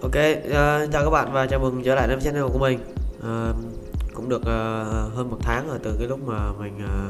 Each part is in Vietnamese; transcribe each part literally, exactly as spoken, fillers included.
Ok, uh, chào các bạn và chào mừng trở lại đến channel của mình. Uh, cũng được uh, hơn một tháng rồi từ cái lúc mà mình uh,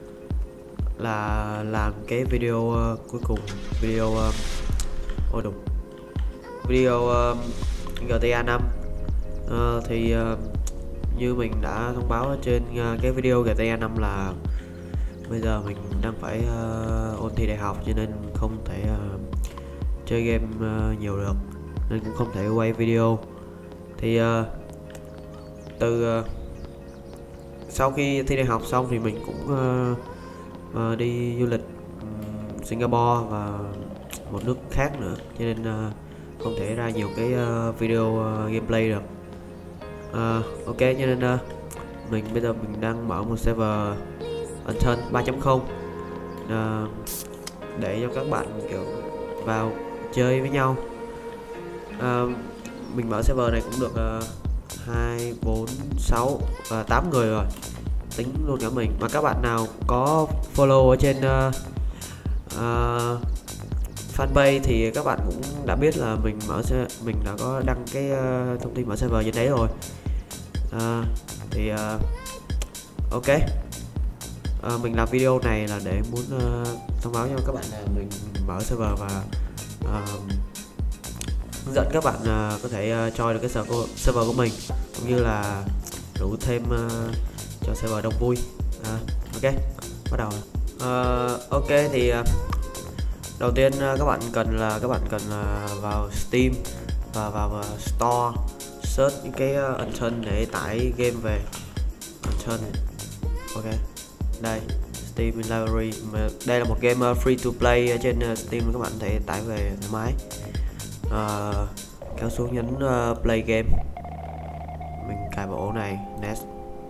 là làm cái video uh, cuối cùng, video uh, ôi đúng, video uh, giê tê a năm. Uh, thì uh, như mình đã thông báo trên uh, cái video giê tê a năm là bây giờ mình đang phải uh, ôn thi đại học, cho nên không thể uh, chơi game uh, nhiều được, nên cũng không thể quay video. Thì uh, từ uh, sau khi thi đại học xong thì mình cũng uh, uh, đi du lịch um, Singapore và một nước khác nữa, cho nên uh, không thể ra nhiều cái uh, video uh, gameplay được. Uh, ok, cho nên uh, mình bây giờ mình đang mở một server Unturn ba chấm không uh, để cho các bạn kiểu vào chơi với nhau. Uh, mình mở server này cũng được uh, hai, bốn, sáu và tám người rồi, tính luôn cả mình. Mà các bạn nào có follow ở trên uh, uh, fanpage thì các bạn cũng đã biết là mình mở mình đã có đăng cái uh, thông tin mở server trên đấy rồi. Uh, thì uh, ok, uh, mình làm video này là để muốn uh, thông báo cho các bạn là mình mở server và uh, hướng dẫn các bạn uh, có thể uh, join được cái server của mình, cũng như là rủ thêm uh, cho server đông vui. uh, ok, bắt đầu. Uh, ok thì uh, đầu tiên uh, các bạn cần là các bạn cần uh, vào Steam và vào uh, Store, search những cái uh, Unturn để tải game về Unturn. Ok, đây Steam Library. Đây là một game uh, free to play trên uh, Steam, các bạn có thể tải về thoải mái. Uh, kéo xuống nhấn uh, play game, mình cài vào ổ này, next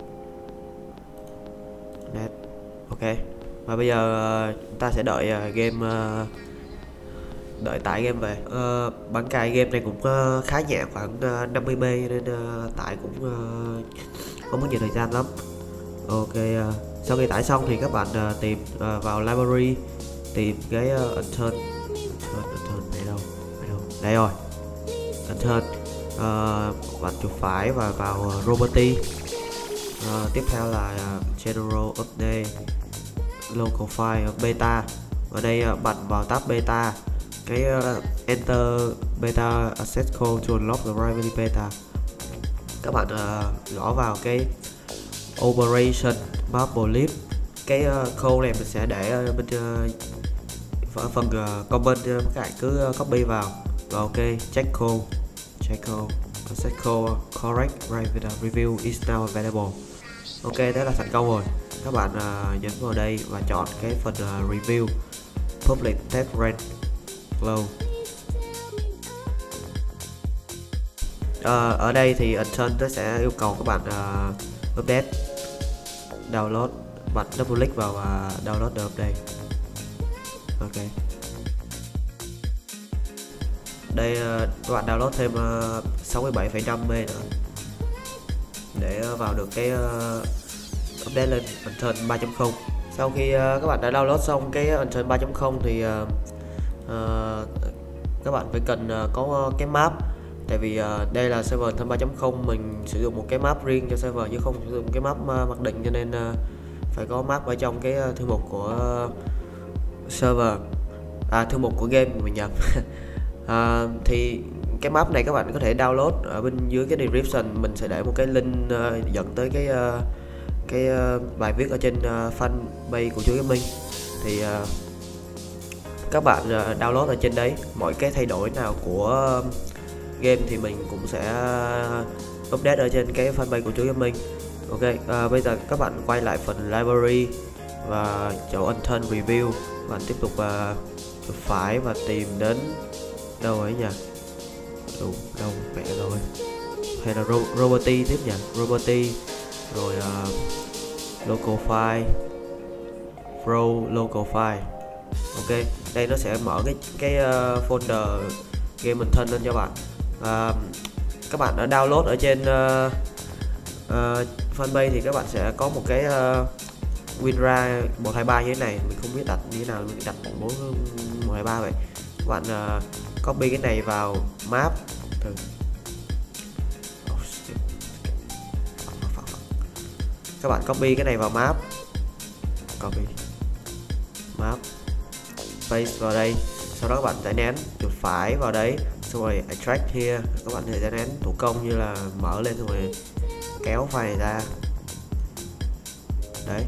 next. Ok, và bây giờ uh, chúng ta sẽ đợi uh, game uh, đợi tải game về. Uh, bản cài game này cũng uh, khá nhẹ, khoảng uh, năm mươi B, nên uh, tải cũng uh, không mất nhiều thời gian lắm. Ok, uh, sau khi tải xong thì các bạn uh, tìm uh, vào library, tìm cái uh, Unturn. Unturn đây đâu? Đây rồi, Unturn. Uh, bạn chuột phải và vào uh, Roboty. Uh, tiếp theo là uh, General Update, Local File, uh, Beta. Ở đây uh, bạn vào tab Beta, cái uh, Enter Beta Access Code to unlock the Rivalry Beta. Các bạn uh, gõ vào cái Operation Marble Leaf. Cái uh, code này mình sẽ để uh, bên uh, phần uh, comment, uh, các bạn cứ uh, copy vào. Và ok, check code, check code, set code correct, right review is now available. Ok, thế là thành công rồi. Các bạn uh, nhấn vào đây và chọn cái phần uh, review, public test rank low. Uh, ở đây thì Unturn nó sẽ yêu cầu các bạn uh, update, download. Bạn double click vào và uh, download the update. Ok, đây uh, các bạn download thêm uh, sáu mươi bảy phẩy năm mê nữa để uh, vào được cái uh, update lên Unturn ba chấm không. Sau khi uh, các bạn đã download xong cái Unturn ba chấm không thì uh, uh, các bạn phải cần uh, có uh, cái map. Tại vì uh, đây là server Unturn ba chấm không, mình sử dụng một cái map riêng cho server chứ không sử dụng cái map uh, mặc định, cho nên uh, phải có map ở trong cái uh, thư mục của uh, server, à thư mục của game của mình nhầm. À, thì cái map này các bạn có thể download ở bên dưới cái description, mình sẽ để một cái link uh, dẫn tới cái uh, cái uh, bài viết ở trên uh, fanpage của Chuối Gaming. Thì uh, các bạn uh, download ở trên đấy. Mọi cái thay đổi nào của uh, game thì mình cũng sẽ uh, update ở trên cái fanpage của Chuối Gaming. Ok, uh, bây giờ các bạn quay lại phần library và chỗ Unturn review, bạn tiếp tục uh, phải và tìm đến đâu ấy nhỉ? Đâu, đâu mẹ rồi, hay là ro Roboty tiếp nhỉ? Roboty rồi uh, local file, Pro local file. Ok, đây nó sẽ mở cái cái uh, folder game Unturn lên cho bạn. Uh, các bạn đã download ở trên uh, uh, fanpage thì các bạn sẽ có một cái uh, WinRAR một hai ba như thế này, mình không biết đặt như thế nào, mình đặt bốn một hai ba vậy. Các bạn uh, copy cái này vào map từ oh, các bạn copy cái này vào map, copy map, paste vào đây, sau đó các bạn sẽ nén chuột phải vào đấy, xong rồi extract here, các bạn sẽ nén thủ công như là mở lên xong rồi kéo file này ra đấy.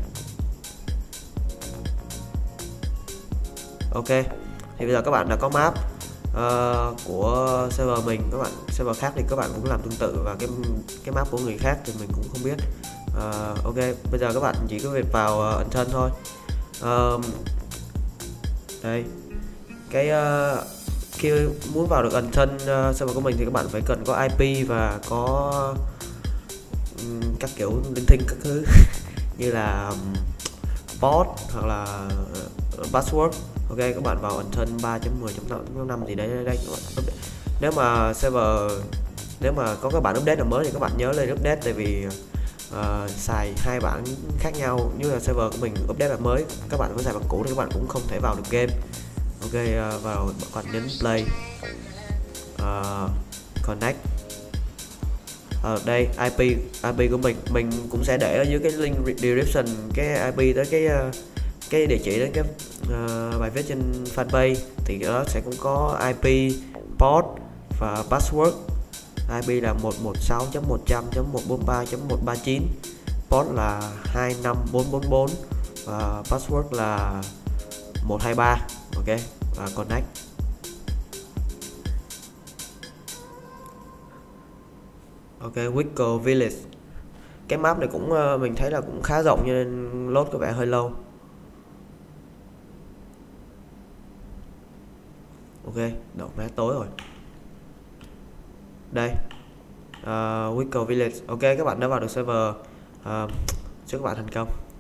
Ok, thì bây giờ các bạn đã có map uh, của server mình, các bạn server khác thì các bạn cũng làm tương tự, và cái cái map của người khác thì mình cũng không biết. Uh, ok, bây giờ các bạn chỉ có việc vào uh, Unturned thôi. Uh, đây, cái uh, khi muốn vào được Unturned uh, server của mình thì các bạn phải cần có i pê và có um, các kiểu linh tinh các thứ như là um, port hoặc là uh, password. Ok, các bạn vào Unturned ba chấm mười chấm năm gì đấy đây, đây. Nếu mà server nếu mà có các bản update nào mới thì các bạn nhớ lên update, tại vì uh, xài hai bản khác nhau. Như là server của mình update bản mới, các bạn có xài bản cũ thì các bạn cũng không thể vào được game. Ok, uh, vào các bạn nhấn play, uh, connect. Ở uh, đây i pê i pê của mình mình cũng sẽ để ở dưới cái link description cái i pê tới cái uh, cái địa chỉ đến cái uh, bài viết trên fanpage, thì đó sẽ cũng có i pê, port và password. i pê là một một sáu chấm một trăm chấm một bốn ba chấm một ba chín, port là hai năm bốn bốn bốn và password là một hai ba. Ok, và connect. Ok, Wickle Village. Cái map này cũng uh, mình thấy là cũng khá rộng nên load có vẻ hơi lâu. Ok, đậu mé tối rồi. Đây, uh, Wickle Village. Ok, các bạn đã vào được server. Uh, chúc các bạn thành công.